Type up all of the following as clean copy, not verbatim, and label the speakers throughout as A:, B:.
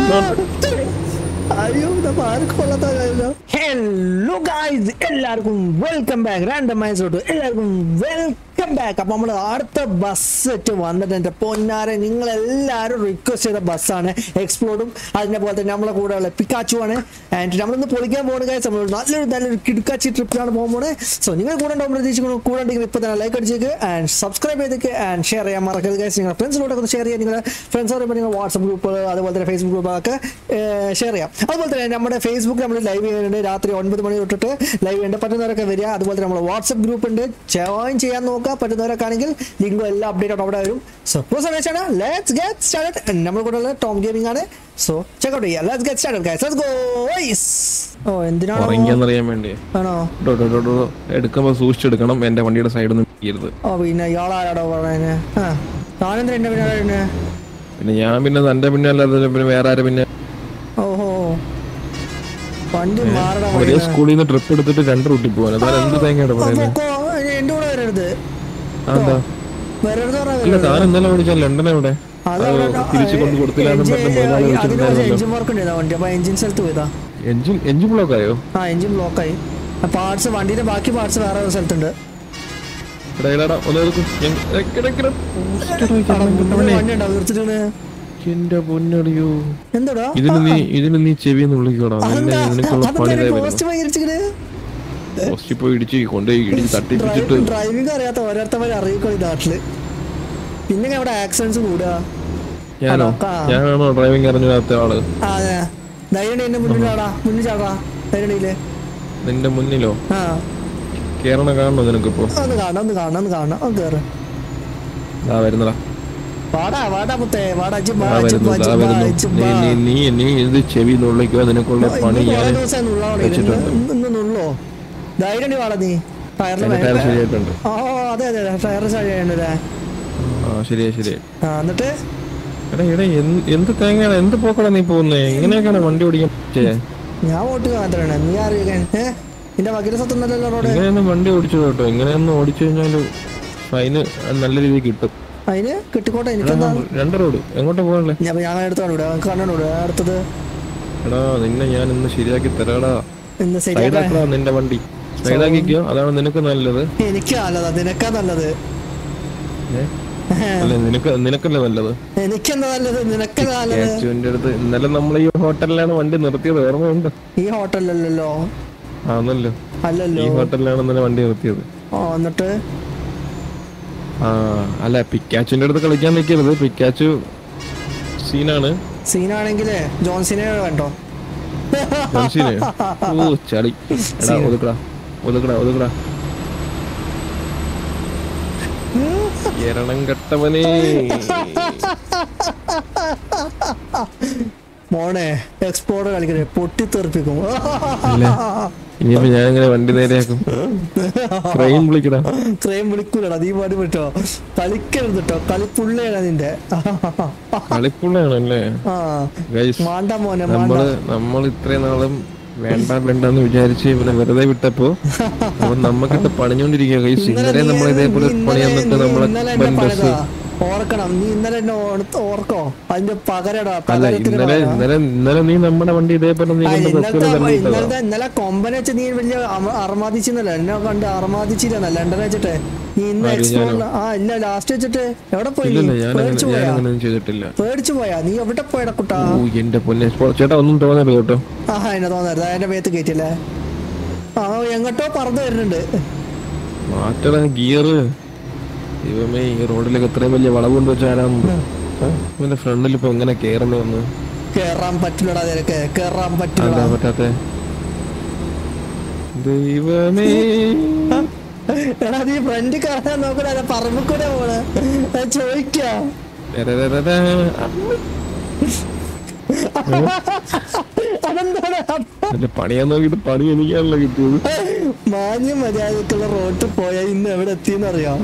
A: Hello guys, എല്ലാവർക്കും welcome back. റാൻഡമൈസോട്ട് എല്ലാവർക്കും വെൽക്കം ബാക്ക്. അപ്പൊ നമ്മൾ അടുത്ത ബസ് സെറ്റ് വന്നിട്ട് എന്റെ പൊന്നാരെ, നിങ്ങളെല്ലാവരും റിക്വസ്റ്റ് ചെയ്ത ബസ്സാണ് എക്സ്പ്ലോഡും. അതിനെ പോലെ തന്നെ നമ്മളെ കൂടെ ഉള്ള പിക്കാച്ചു ആണ്. ആൻഡ് നമ്മളിന്ന് പൊളിക്കാൻ പോകുന്ന ഗൈസ്, നമ്മൾ നല്ലൊരു കിടക്കാച്ചി ട്രിപ്പിലാണ് പോകാൻ പോകുന്നത്. സോ നിങ്ങൾ കൂടെ ഉണ്ടാവും പ്രതീക്ഷിക്കുന്നു. കൂടെ ഉണ്ടെങ്കിൽ ഇപ്പൊ തന്നെ ലൈക്ക് അടിച്ചേക്ക് ആൻഡ് സബ്സ്ക്രൈബ് ചെയ്തേക്ക് ആൻഡ് ഷെയർ ചെയ്യാൻ മറക്കരുത് ഗൈസ്. നിങ്ങളുടെ ഫ്രണ്ട്സിലോട്ടൊക്കെ ഒന്ന് ഷെയർ ചെയ്യാം. നിങ്ങളുടെ ഫ്രണ്ട്സ് പറയുമ്പോൾ നിങ്ങൾ വാട്സപ്പ് ഗ്രൂപ്പ് അതുപോലെ തന്നെ ഫേസ്ബുക്ക് ഗ്രൂപ്പൊക്കെ ഷെയർ ചെയ്യാം. അതുപോലെ തന്നെ നമ്മുടെ ഫേസ്ബുക്ക് നമ്മൾ ലൈവ് ചെയ്യുന്നുണ്ട്. രാത്രി 9 മണി തൊട്ടിട്ട് ലൈവ് ചെയ്യുന്നുണ്ട്. പറ്റുന്നവരൊക്കെ വരിക. അതുപോലെ തന്നെ നമ്മൾ വാട്സപ്പ് ഗ്രൂപ്പ് ഉണ്ട്, ജോയിൻ ചെയ്യാൻ നോക്കുക. പറ്റുന്നവരൊക്കെ ആണെങ്കിൽ ലിങ്കും എല്ലാ അപ്ഡേറ്റും അവിടെ വരും. So let's get started. നമ്മൾ കൂടെ ഉള്ള ടോം ഗെയിമിംഗ് ആണ്. സോ ചെക്ക് ഔട്ട് ചെയ്യാം. Let's get started guys. Let's go. ഓ എന്തിനാണോ
B: അറിയാൻ വേണ്ടി
A: ആണോ
B: എടുക്കുമ്പോ സൂക്ഷിച്ചെടുക്കണം. എന്റെ വണ്ടിയുടെ സൈഡിൽ നിന്ന് ഇരിക്കരുത്.
A: ഓ പിന്നെ ഇയാളാരാടോ പറയുന്നത്? താനെന്താ എന്റെ പിന്നെ
B: പിന്നെ ഞാൻ പിന്നെ തന്റെ പിന്നെ അല്ലാതെ പിന്നെ വേറെ ആരും പിന്നെ
A: ഓഹോ വണ്ടി മാറടാ.
B: ഒരേ സ്കൂളിൽ നിന്ന് ട്രിപ്പ് എടുത്തിട്ട് 2 റൂട്ടിൽ പോകാൻ അതാണ് എന്ത് തേങ്ങയാണ് പറയുന്നത്.
A: എന്റെ കൂടെ വരരുത്.
B: അതെന്താ ഇല്ല, താൻ ഇന്നലെ വിളിച്ചാൽ ലണ്ടൻ എവിടെ തിരിച്ചു കൊണ്ട് കൊടുത്തില്ല. എഞ്ചിൻ ബ്ലോക്ക് ആയോ?
A: എഞ്ചിൻ ബ്ലോക്ക് ആയി. പാർട്സ് വണ്ടിയുടെ ബാക്കി പാർട്സ് വേറെ സ്ഥലത്തുണ്ട്.
B: എന്റെ പൊന്നടിയോ,
A: എന്താ
B: ഇതിന് നീ ചെവിന്ന് വിളിക്കോടാ. പോയി ഇടിച്ച് കൊണ്ടുപോയി ഇടിച്ച് തട്ടിപ്പിച്ചിട്ട്
A: ഡ്രൈവിംഗ് അറിയാത്ത ഓരോരുത്തവരെ അറിയിക്കോ ഈ നാട്ടില്. പിന്നെ അവിടെ ആക്സിഡൻസ് കൂടുക.
B: ഞാനാണോ ഡ്രൈവിംഗ് അറിഞ്ഞാത്ത ആള്?
A: അതെ, ധൈര്യം എന്റെ മുന്നിൽ ചാടാ. ധൈര്യയില്
B: നിന്റെ മുന്നിലോ? കേറണ കാണണോ നിനക്കിപ്പോ?
A: ഒന്ന് കാണണം കേറ്.
B: വരുന്നടാ. നീ ഇത് ചെവി നുള്ളിക്കോ. നിനക്കുള്ള പണി
A: ധൈര്യം വാടാ. നീ
B: ശരിയായിട്ടുണ്ട്.
A: അതെ ടയർ ശരിയായില്ലേ?
B: ശരിയാ.
A: എന്നിട്ട്
B: എന്ത് തേങ്ങയാണ്, എന്ത് പോക്കടാ നീ പോകുന്നേ? എങ്ങനെയൊക്കെയാണ് വണ്ടി ഓടിക്കാൻ പറ്റേ?
A: ഞാൻ വോട്ട് മാത്രമാണ്. നീ അറിയാൻ നിന്റെ വകീല സത്തൊന്നല്ലോ റോഡ്.
B: ഇങ്ങനെയൊന്നും വണ്ടി ഓടിച്ചു കേട്ടോ. ഇങ്ങനെയൊന്നും ഓടിച്ചു കഴിഞ്ഞാല് ഫൈന് നല്ല രീതിയിൽ കിട്ടും.
A: അതിന് കിട്ടിക്കോട്ടെ. എനിക്ക്
B: 2 റോഡ് എങ്ങോട്ടാ പോകാനല്ലേ?
A: ഞാൻ എടുത്താണ് ഇവിടെ കണ്ണൂടെ അടുത്തത്.
B: എടാ നിന്നെ ഞാൻ ഇന്ന് ശരിയാക്കി തരാടാ.
A: ഇന്ന്
B: സൈഡാക്കടാ നിന്റെ വണ്ടി. സൈഡാക്കിക്കോ, അതാണ് നിനക്ക് നല്ലത്.
A: എനിക്ക് നല്ലതാ, നിനക്കാ നല്ലത്.
B: നിനക്കല്ലേ നല്ലത്?
A: എനിക്കെന്താ നല്ലത്? നിനക്കല്ല നല്ലത്.
B: അടുത്ത് ഇന്നലെ നമ്മൾ ഈ ഹോട്ടലിലാണ് വണ്ടി നിർത്തിയത്, ഓർമ്മയുണ്ട്?
A: ഈ ഹോട്ടലല്ലോ.
B: ആണല്ലോ, അല്ലല്ലോ, ഈ ഹോട്ടലിലാണ് ഇന്നലെ വണ്ടി നിർത്തിയത്.
A: എന്നിട്ട്
B: അല്ല, പിക്കാച്ചുവിന്റെ അടുത്ത് കളിക്കാൻ നിൽക്കരുത്. പിക്കാച്ചു
A: സീനാണെങ്കിലേ ജോൺസിനെ വേണ്ടോ?
B: ജോൺസിനെ ചളി. എടാ ഒതുക്കടാ. എരണം കെട്ടവനേ.
A: മോനെ എക്സ്പ്ലോറർ കളിക്കണേ, പൊട്ടിത്തെറിപ്പിക്കും.
B: ഇനിയിപ്പോ ഞാൻ ഇങ്ങനെ വണ്ടി നേരെയാക്കും. ക്രൈം
A: വിളിക്കൂലടാ. നീ പാടി പറ്റോ? കളിക്കരുത് കേട്ടോ. കളിപ്പുള്ളയാണ് നിന്റെ.
B: കളിപ്പുള്ളയാണല്ലേ? നമ്മൾ ഇത്രയും നാളും വേണ്ടെന്ന് വിചാരിച്ച് ഇവനെ വെറുതെ വിട്ടപ്പോ നമ്മക്കിട്ട് പണിഞ്ഞോണ്ടിരിക്കുക. ഇന്നലെ നമ്മൾ ഇതേപോലെ പണി വന്നിട്ട് നമ്മളെ
A: ഓർക്കണം. നീ ഇന്നലെ എന്നെ ഓർക്കോ? അതിന്റെ പകരടാ.
B: ഇന്നലെ നീ നമ്മുടെ വണ്ടി ഇതേപോലെ
A: ഇന്നലെ കൊമ്പനെ വെച്ച് നീ വലിയ അർമാദിച്ചെന്നല്ല എന്നെ കണ്ട് അർമാദിച്ചില്ല ലണ്ടനെ വെച്ചിട്ട്. നീ ഇന്ന് ഇല്ല ലാസ്റ്റ് വെച്ചിട്ട് എവിടെ പോയി? പേടിച്ചു പോയാ? നീ എവിടെ പോയടാ കുട്ടാ?
B: എന്റെ പൊന്നെ ചേട്ടാ, ഒന്നും തോന്നരുത് കേട്ടോ.
A: എന്നെ തോന്നരുത്. എന്റെ മേത്ത് കയറ്റില്ലേ? എങ്ങോട്ടോ പറന്ന് വരുന്നുണ്ട്.
B: മാറ്റടാ ഗിയറ്. ദൈവമേ, ഈ റോഡിലേക്ക് എത്രയും വലിയ വളവ് കൊണ്ട് വെച്ചാൽ ഫ്രണ്ടിൽ ഇപ്പൊ എങ്ങനെ കേറണ വന്ന്?
A: കേറാൻ പറ്റില്ലടാ നിനക്ക്. കേറാൻ പറ്റില്ല.
B: പറ്റാത്ത ദൈവമേ.
A: എടാ നീ ഫ്രണ്ട് കാണാൻ നോക്കണ പറമ്പിക്കൂടെ പോണ ചോദിക്കാ.
B: പണിയാൻ നോക്കിട്ട് പണി എനിക്കാണല്ലോ കിട്ടിയത്.
A: മാന്യ മര്യാദക്കുള്ള റോഡ് പോയാ ഇന്ന് എവിടെ എത്തിയെന്നറിയാം.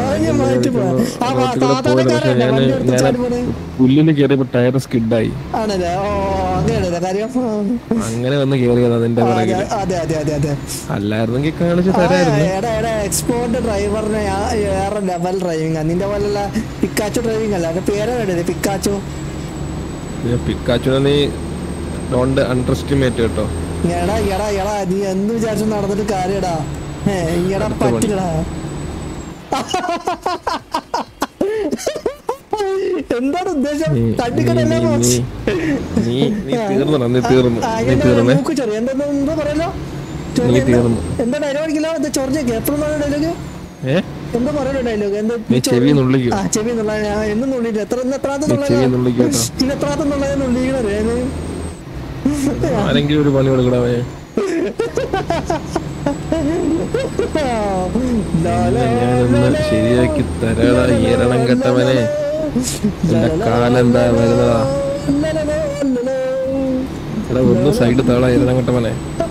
B: പുല്ലിന് കയറിയപ്പോ ടയർ സ്കിഡായി.
A: ആണല്ലേ? അങ്ങനെയാണല്ലേ കാര്യം?
B: അങ്ങനെ വന്ന് കേറിയതാ നിന്റെ പുറകിൽ. അല്ലായിരുന്നെങ്കിൽ കാണിച്ചു തരായിരുന്നു.
A: എക്സ്പോർട്ട് ഡ്രൈവറിനെ വേറെ ലെവൽ ഡ്രൈവിംഗ്. നിന്റെ പോലുള്ള പിക്കാച്ചു ഡ്രൈവിംഗ് അല്ല. പേരാണ് പിക്കാച്ചു.
B: പിക്കാച്ചുനെ നീ ഡോണ്ട് അണ്ടർ എസ്റ്റിമേറ്റ് കേട്ടോ.
A: എടാ എടാ എടാ നീ എന്ന് വിചാരിച്ചു നടന്നിട്ട് കാര്യടാ. എടാ പറ്റില്ലടാ. എന്താണ് ഉദ്ദേശം? തട്ടിക്കടല്ലേ ബോസ്? എന്താ പറയല്ലോ? എന്താ ഡയലോഗ് അടിക്കില്ല? എന്താ ചൊറിഞ്ഞേക്ക് എപ്പോഴും ഡയലോഗ് എന്താ പറയല്ലോ ഡയലോഗ്? എന്താ ചെവി എന്നുള്ള എന്നും നുള്ളിട്ട് എത്രാത്തുള്ളത് നുള്ളിക്കണേ.
B: ആരെങ്കിലും ഒരു പണി കൊടുക്കണമേ. ഞാനൊന്ന് ശരിയാക്കി തരാടാ ഏരണം കെട്ടവനെ. എന്റെ കാലെന്താ വരുന്നതാ? എടാ ഒന്ന് സൈഡ് താളാ ഏരണം കെട്ടവനെ.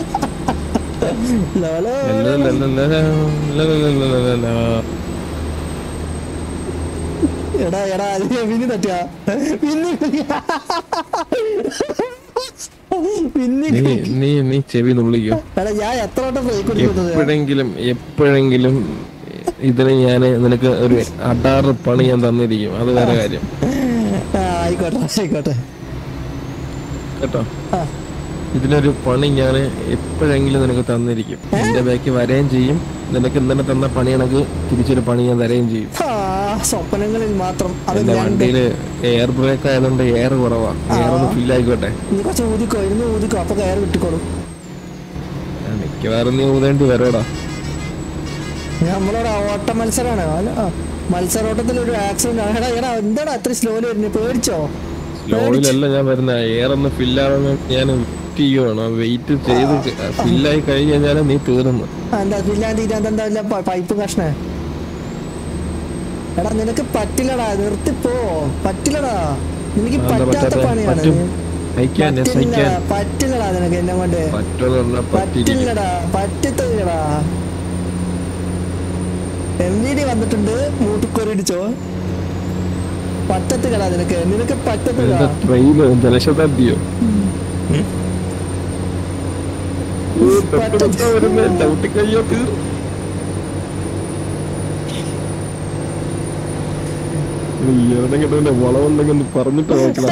A: എടാ എടാ വിന്നി തട്ടിയാ
B: നീ ചെവി നുള്ളിക്കോ. എപ്പോഴെങ്കിലും ഇതിന് ഞാന് നിനക്ക് ഒരു അടാറ് പണി ഞാൻ തന്നിരിക്കും. അത് വേറെ കാര്യം.
A: ആയിക്കോട്ടെ
B: കേട്ടോ, ഇതിനൊരു പണി ഞാൻ എപ്പോഴെങ്കിലും നിനക്ക് തന്നിരിക്കും. എന്റെ ബാക്കി വരെയും ചെയ്യും. നിനക്ക് ഇന്നലെ തന്ന പണി കണക്ക് തിരിച്ചൊരു പണി ഞാൻ തരുകയും ചെയ്യും.
A: സ്വപ്നങ്ങളിൽ മാത്രം.
B: എന്റെ വണ്ടിയില് എയർ ബ്രേക്ക് ആയതുകൊണ്ട് എയർ കുറവാ. എയർ ഒന്ന് ഫിൽ ആയിക്കോട്ടെ. മിക്കവാറും നീ ഊതേണ്ടി വരടാ.
A: നമ്മളോട് ഓട്ട മത്സരമാണ്. മത്സരോട്ടത്തിൽ ഒരു ആക്സിഡന്റ് ആണ്. എടാ എന്താടാ അത്ര സ്ലോയില് വരുന്നത്? പേടിച്ചോ?
B: സ്ലോയിലല്ല ഞാൻ വരുന്ന. എയർ ഒന്ന് ഫില്ലാണെന്ന് ഞാൻ വെയിറ്റ് ചെയ്ത് ഫില്ലായി കഴിഞ്ഞാൽ നീ തീർന്നു.
A: എന്താ ഫില്ലാ പൈപ്പ് കഷ്ണേ? എടാ നിനക്ക് പറ്റില്ലടാ, നിർത്തിപ്പോ. പറ്റില്ലടാ, എനിക്ക് പറ്റാത്ത പണിയാണ്. പറ്റില്ലടാ നിനക്ക് എന്നെ കൊണ്ട്. പറ്റില്ലടാ, പറ്റത്തില്ലടാ. MVD വന്നിട്ടുണ്ട്. മൂട്ടുക്കൊരിടിച്ചോ? പറ്റത്തില്ലടാ നിനക്ക്. നിനക്ക് പറ്റത്തില്ല.
B: ജലശതാബ്ദിയോ വളവുണ്ടെങ്കിൽ പറഞ്ഞിട്ട് നോക്കണം.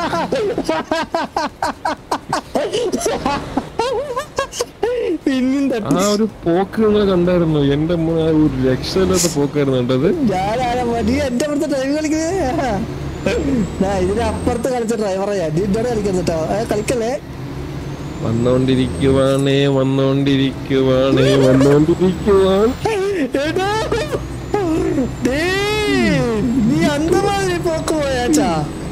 B: ആ ഒരു പോക്ക് നിങ്ങൾ കണ്ടായിരുന്നു? എന്റെ ഒരു രക്ഷയില്ലാത്ത പോക്കായിരുന്നു കണ്ടത്.
A: ഇതിനപ്പുറത്ത് കളിച്ച ഡ്രൈവറാ ഞാൻ. കളിക്കട്ടോ, കളിക്കല്ലേ.
B: വന്നോണ്ടിരിക്കുവാണേ.
A: നീ അന്തമാതിരി പോക്ക് പോയാച്ചാ.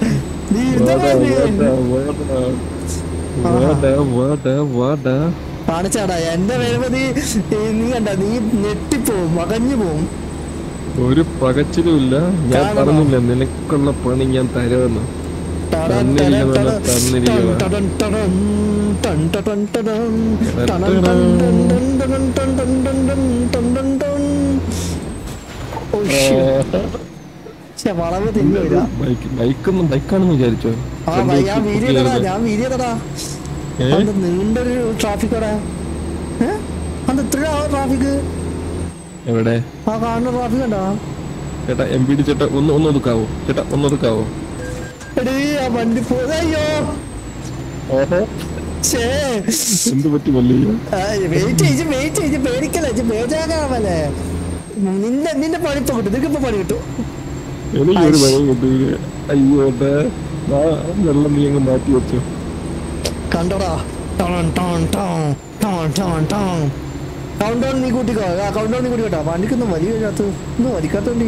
A: കാണിച്ചാടാ എന്റെ വരുമ്പോ നീ കണ്ട നീ ഞെട്ടിപ്പോവും, മകഞ്ഞു പോവും.
B: ഒരു പകച്ചിലും ഇല്ല. ഞാൻ പറഞ്ഞില്ല നിനക്കുള്ള പണി ഞാൻ തരുമെന്ന്.
A: വളവ് തിന്നില്ല.
B: ബൈക്കാണെന്ന് വിചാരിച്ചോ?
A: ഞാൻ വീര്യതടാ. നീണ്ടൊരു ട്രാഫിക്കടാ. അത് എത്ര ട്രാഫിക്?
B: എവിടെ?
A: ആ കാണുന്ന ട്രാഫിക് കണ്ടോ
B: ചേട്ടാ? MVD ചേട്ടാ ഒന്ന് ഒതുക്കാവോ ചേട്ടാ? ഒന്ന് ഒതുക്കാവോ?
A: എടീ ആ വണ്ടി പോയോ?
B: എന്ത് പറ്റി?
A: വെയിറ്റ് ചെയ്ത് പേടിക്കല്ലേ, പേടിച്ചാകാമല്ലേ. നിന്റെ പണിപ്പോ കിട്ടും. നിനക്കിപ്പോ പണി കിട്ടും.
B: എനിക്കൊരു പണി കിട്ടൂല. അയ്യോ വെള്ളം നീ അങ്ങ് മാറ്റി വെച്ചു.
A: കണ്ടോടാ. കൗണ്ട് ഡൗൺ നീ കൂട്ടിക്കോ. കൗണ്ട് ഡൗൺ നീ കൂട്ടിക്കോട്ടോ. വണ്ടിക്കൊന്നും വലിക്കാത്ത ഒന്നും വലിക്കാത്തോണ്ടി.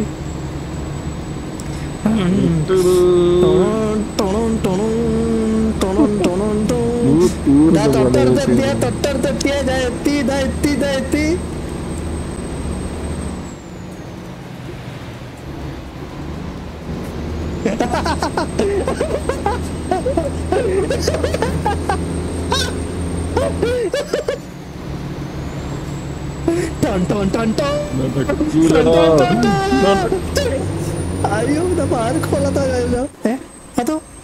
A: തൊട്ടടുത്തെത്തിയ എത്തി. അയ്യോ ആർക്കും കൊള്ളാത്ത അതോ